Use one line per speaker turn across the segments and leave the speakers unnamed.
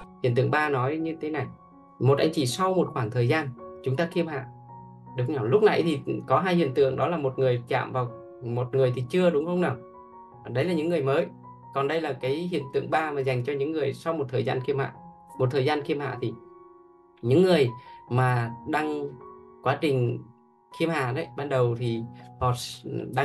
Hiện tượng 3 nói như thế này: một anh chị sau một khoảng thời gian chúng ta khiêm hạ, đúng không? Lúc nãy thì có hai hiện tượng, đó là một người chạm vào một người thì chưa, đúng không nào? Đấy là những người mới. Còn đây là cái hiện tượng 3 mà dành cho những người sau một thời gian khiêm hạ. Một thời gian khiêm hạ thì những người mà đang quá trình khiêm hạ đấy, ban đầu thì họ đang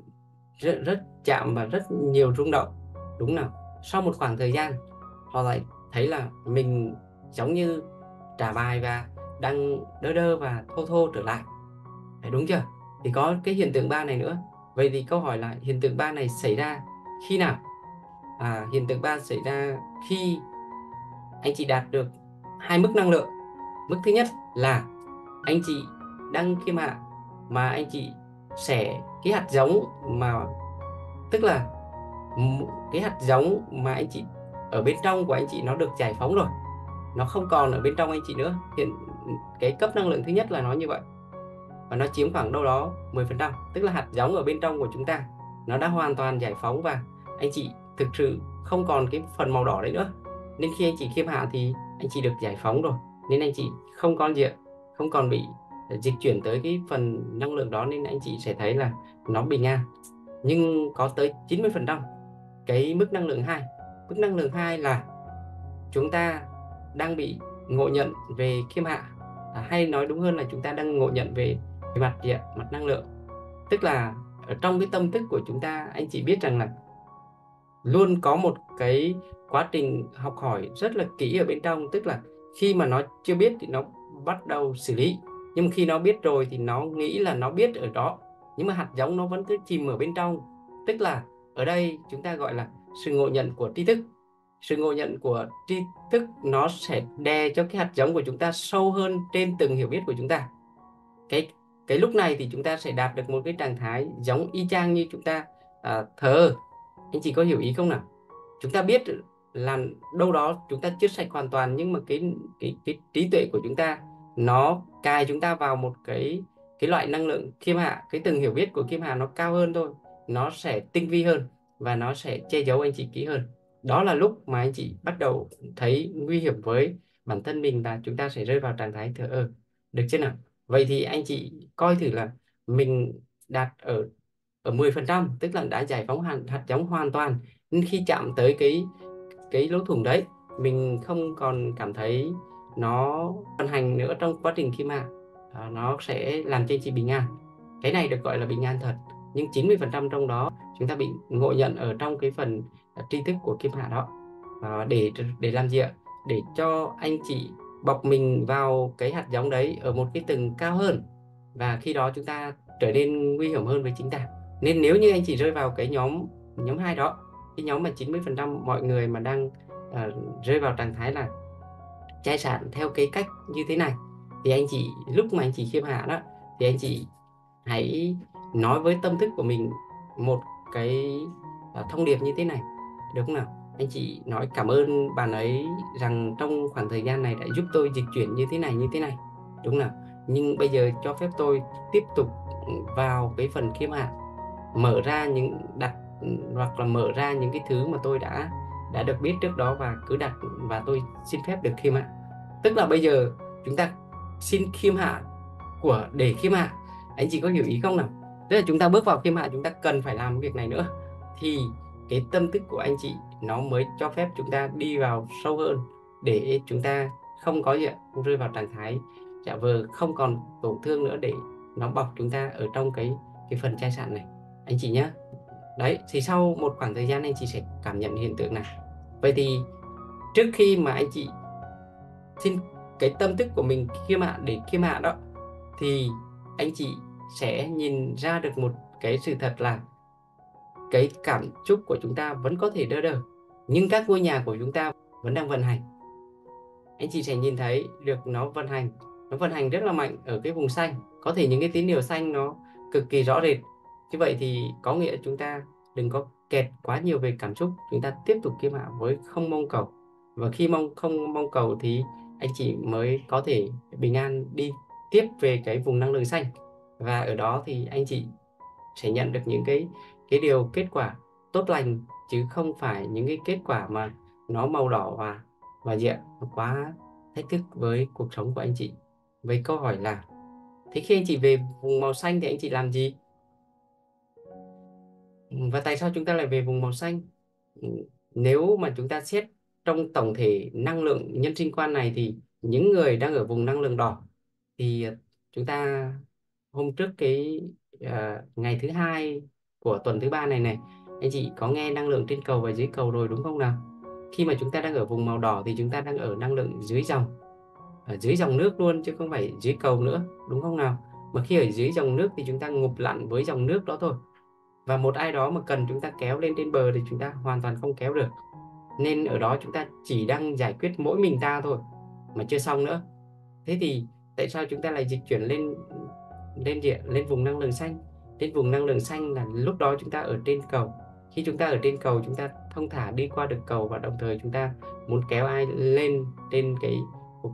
rất chạm và rất nhiều rung động, đúng nào? Sau một khoảng thời gian họ lại thấy là mình giống như trả bài và đang đơ đơ và thô thô trở lại. Đấy, đúng chưa? Thì có cái hiện tượng 3 này nữa. Vậy thì câu hỏi là hiện tượng 3 này xảy ra khi nào? Hiện tượng 3 xảy ra khi anh chị đạt được hai mức năng lượng. Mức thứ nhất là anh chị đang khiêm hạ mà anh chị xẻ cái hạt giống mà, tức là cái hạt giống mà anh chị ở bên trong của anh chị nó được giải phóng rồi, nó không còn ở bên trong anh chị nữa. Hiện cái cấp năng lượng thứ nhất là nó như vậy, và nó chiếm khoảng đâu đó 10%, tức là hạt giống ở bên trong của chúng ta nó đã hoàn toàn giải phóng và anh chị thực sự không còn cái phần màu đỏ đấy nữa. Nên khi anh chị khiêm hạ thì anh chị được giải phóng rồi, nên anh chị không còn bị dịch chuyển tới cái phần năng lượng đó, nên anh chị sẽ thấy là nó bình an. Nhưng có tới 90% cái mức năng lượng 2. Mức năng lượng 2 là chúng ta đang bị ngộ nhận về khiêm hạ, hay nói đúng hơn là chúng ta đang ngộ nhận về mặt gì ạ? Mặt năng lượng. Tức là ở trong cái tâm thức của chúng ta, anh chị biết rằng là luôn có một cái quá trình học hỏi rất là kỹ ở bên trong. Tức là khi mà nó chưa biết thì nó bắt đầu xử lý, nhưng khi nó biết rồi thì nó nghĩ là nó biết ở đó, nhưng mà hạt giống nó vẫn cứ chìm ở bên trong. Tức là ở đây chúng ta gọi là sự ngộ nhận của tri thức. Sự ngộ nhận của tri thức nó sẽ đè cho cái hạt giống của chúng ta sâu hơn trên từng hiểu biết của chúng ta. Cái lúc này thì chúng ta sẽ đạt được một cái trạng thái giống y chang như chúng ta thờ. Anh chị có hiểu ý không nào? Chúng ta biết là đâu đó chúng ta chưa sạch hoàn toàn, nhưng mà cái trí tuệ của chúng ta nó cài chúng ta vào một cái loại năng lượng khiêm hạ. Cái từng hiểu biết của khiêm hạ nó cao hơn thôi, nó sẽ tinh vi hơn và nó sẽ che giấu anh chị kỹ hơn. Đó là lúc mà anh chị bắt đầu thấy nguy hiểm với bản thân mình và chúng ta sẽ rơi vào trạng thái thờ ơ, được chưa nào? Vậy thì anh chị coi thử là mình đạt ở ở 10%, tức là đã giải phóng hạt giống hoàn toàn, nên khi chạm tới cái lỗ thủng đấy, mình không còn cảm thấy nó vận hành nữa trong quá trình khi mà nó sẽ làm cho anh chị bình an. Cái này được gọi là bình an thật. Nhưng 90% trong đó chúng ta bị ngộ nhận ở trong cái phần tri thức của kim hạ đó. Để làm gì ạ? Để cho anh chị bọc mình vào cái hạt giống đấy ở một cái tầng cao hơn, và khi đó chúng ta trở nên nguy hiểm hơn với chính ta. Nên nếu như anh chị rơi vào cái nhóm 2 đó, cái nhóm mà 90% mọi người mà đang rơi vào trạng thái là chai sạn theo cái cách như thế này, thì anh chị lúc mà anh chị khiêm hạ đó, thì anh chị hãy nói với tâm thức của mình một cái thông điệp như thế này, được không nào? Anh chị nói cảm ơn bạn ấy rằng trong khoảng thời gian này đã giúp tôi dịch chuyển như thế này, đúng nào? Nhưng bây giờ cho phép tôi tiếp tục vào cái phần khiêm hạ, mở ra những đặt hoặc là mở ra những cái thứ mà tôi đã được biết trước đó, và cứ đặt, và tôi xin phép được khiêm hạ. Tức là bây giờ chúng ta xin khiêm hạ để khiêm hạ. Anh chị có hiểu ý không nào? Tức là chúng ta bước vào khiêm hạ, chúng ta cần phải làm việc này nữa, thì cái tâm thức của anh chị nó mới cho phép chúng ta đi vào sâu hơn, để chúng ta không có gì không rơi vào trạng thái giả vờ, không còn tổn thương nữa, để nó bọc chúng ta ở trong cái phần chai sạn này, anh chị nhé. Đấy, thì sau một khoảng thời gian anh chị sẽ cảm nhận hiện tượng này. Vậy thì trước khi mà anh chị xin cái tâm thức của mình khiêm hạ để khiêm hạ đó, thì anh chị sẽ nhìn ra được một cái sự thật là cái cảm xúc của chúng ta vẫn có thể đơ đơ, nhưng các ngôi nhà của chúng ta vẫn đang vận hành. Anh chị sẽ nhìn thấy được nó vận hành rất là mạnh ở cái vùng xanh, có thể những cái tín hiệu xanh nó cực kỳ rõ rệt. Như vậy thì có nghĩa chúng ta đừng có kẹt quá nhiều về cảm xúc, chúng ta tiếp tục kiêm hạ với không mong cầu. Và khi không mong cầu thì anh chị mới có thể bình an đi tiếp về cái vùng năng lượng xanh. Và ở đó thì anh chị sẽ nhận được những cái kết quả tốt lành, chứ không phải những cái kết quả mà nó màu đỏ và và gì ạ, nó quá thách thức với cuộc sống của anh chị. Với câu hỏi là thế khi anh chị về vùng màu xanh thì anh chị làm gì? Và tại sao chúng ta lại về vùng màu xanh? Ừ, Nếu mà chúng ta xét trong tổng thể năng lượng nhân sinh quan này thì những người đang ở vùng năng lượng đỏ thì chúng ta hôm trước cái ngày thứ hai của tuần thứ ba này này, anh chị có nghe năng lượng trên cầu và dưới cầu rồi đúng không nào? Khi mà chúng ta đang ở vùng màu đỏ thì chúng ta đang ở năng lượng dưới dòng, ở dưới dòng nước luôn chứ không phải dưới cầu nữa, đúng không nào? Mà khi ở dưới dòng nước thì chúng ta ngụp lặn với dòng nước đó thôi, và một ai đó mà cần chúng ta kéo lên trên bờ thì chúng ta hoàn toàn không kéo được, nên ở đó chúng ta chỉ đang giải quyết mỗi mình ta thôi mà chưa xong nữa. Thế thì tại sao chúng ta lại dịch chuyển lên lên vùng năng lượng xanh? Lên vùng năng lượng xanh là lúc đó chúng ta ở trên cầu. Khi chúng ta ở trên cầu, chúng ta thông thả đi qua được cầu, và đồng thời chúng ta muốn kéo ai lên trên cuộc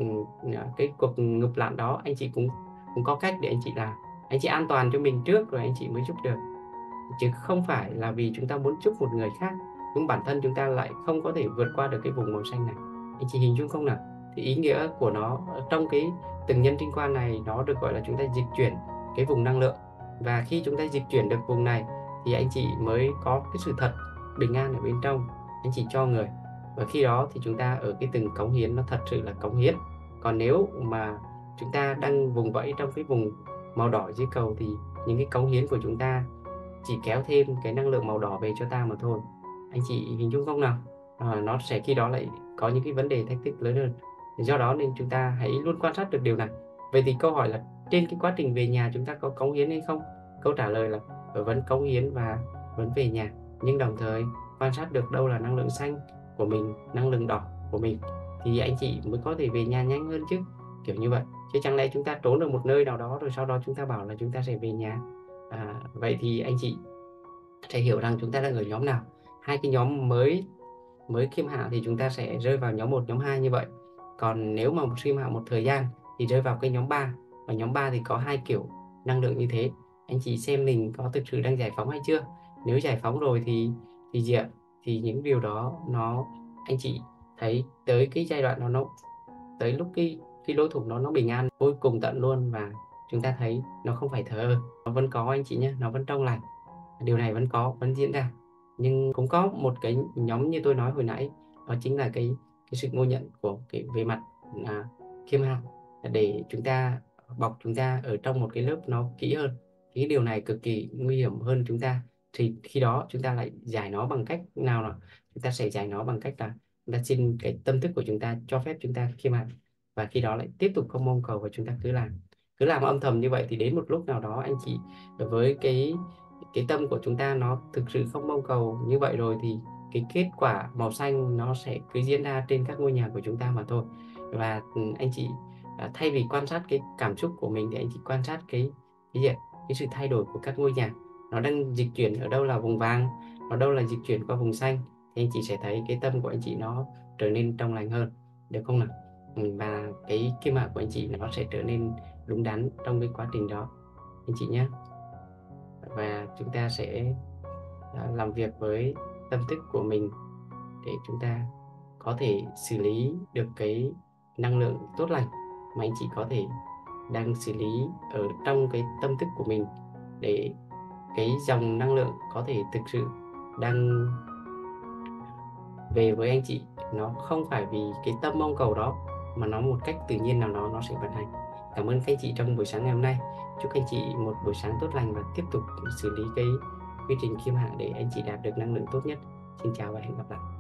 cái cuộc ngụp lặn đó, anh chị cũng cũng có cách để anh chị làm. Anh chị an toàn cho mình trước rồi anh chị mới giúp được, chứ không phải là vì chúng ta muốn giúp một người khác nhưng bản thân chúng ta lại không có thể vượt qua được cái vùng màu xanh này. Anh chị hình dung không nào? Thì ý nghĩa của nó trong cái từng nhân sinh quan này nó được gọi là chúng ta dịch chuyển cái vùng năng lượng, và khi chúng ta dịch chuyển được vùng này thì anh chị mới có cái sự thật bình an ở bên trong anh chị cho người, và khi đó thì chúng ta ở cái từng cống hiến nó thật sự là cống hiến. Còn nếu mà chúng ta đang vùng vẫy trong cái vùng màu đỏ dưới cầu thì những cái cống hiến của chúng ta chỉ kéo thêm cái năng lượng màu đỏ về cho ta mà thôi. Anh chị hình dung không nào? Nó sẽ khi đó lại có những cái vấn đề thách thức lớn hơn. Do đó nên chúng ta hãy luôn quan sát được điều này. Vậy thì câu hỏi là trên cái quá trình về nhà chúng ta có cống hiến hay không? Câu trả lời là vẫn cống hiến và vẫn về nhà, nhưng đồng thời quan sát được đâu là năng lượng xanh của mình, năng lượng đỏ của mình, thì anh chị mới có thể về nhà nhanh hơn chứ, kiểu như vậy. Chứ chẳng lẽ chúng ta trốn ở một nơi nào đó rồi sau đó chúng ta bảo là chúng ta sẽ về nhà. Vậy thì anh chị sẽ hiểu rằng chúng ta đang ở nhóm nào. Hai cái nhóm mới mới khiêm hạ thì chúng ta sẽ rơi vào nhóm 1, nhóm 2 như vậy. Còn nếu mà một khiêm hạ một thời gian thì rơi vào cái nhóm 3, và nhóm 3 thì có hai kiểu năng lượng như thế. Anh chị xem mình có thực sự đang giải phóng hay chưa. Nếu giải phóng rồi thì gì ạ? Thì những điều đó nó anh chị thấy tới cái giai đoạn nó tới lúc cái lỗ thủng đó nó bình an vô cùng tận luôn, và chúng ta thấy nó không phải thờ ơ, nó vẫn có anh chị nhé, nó vẫn trong lành. Điều này vẫn có, vẫn diễn ra. Nhưng cũng có một cái nhóm như tôi nói hồi nãy, đó chính là cái sự ngộ nhận của cái về mặt khiêm hạ, để chúng ta bọc chúng ta ở trong một cái lớp nó kỹ hơn. Cái điều này cực kỳ nguy hiểm hơn chúng ta, thì khi đó chúng ta lại giải nó bằng cách nào? Chúng ta sẽ giải nó bằng cách là chúng ta xin cái tâm thức của chúng ta cho phép chúng ta khiêm hạ, và khi đó lại tiếp tục không mong cầu, và chúng ta cứ làm âm thầm như vậy, thì đến một lúc nào đó anh chị, với cái tâm của chúng ta nó thực sự không mong cầu như vậy rồi, thì cái kết quả màu xanh nó sẽ cứ diễn ra trên các ngôi nhà của chúng ta mà thôi. Và anh chị thay vì quan sát cái cảm xúc của mình thì anh chị quan sát cái gì ạ? Cái sự thay đổi của các ngôi nhà, nó đang dịch chuyển ở đâu là vùng vàng, ở đâu là dịch chuyển qua vùng xanh, thì anh chị sẽ thấy cái tâm của anh chị nó trở nên trong lành hơn, được không nào? Và cái kim mạc của anh chị nó sẽ trở nên đúng đắn trong cái quá trình đó anh chị nhé. Và chúng ta sẽ làm việc với tâm thức của mình để chúng ta có thể xử lý được cái năng lượng tốt lành mà anh chị có thể đang xử lý ở trong cái tâm thức của mình, để cái dòng năng lượng có thể thực sự đang về với anh chị, nó không phải vì cái tâm mong cầu đó, mà nó một cách tự nhiên nào đó nó sẽ vận hành. Cảm ơn các anh chị trong buổi sáng ngày hôm nay. Chúc anh chị một buổi sáng tốt lành và tiếp tục xử lý cái quy trình khiêm hạ để anh chị đạt được năng lượng tốt nhất. Xin chào và hẹn gặp lại.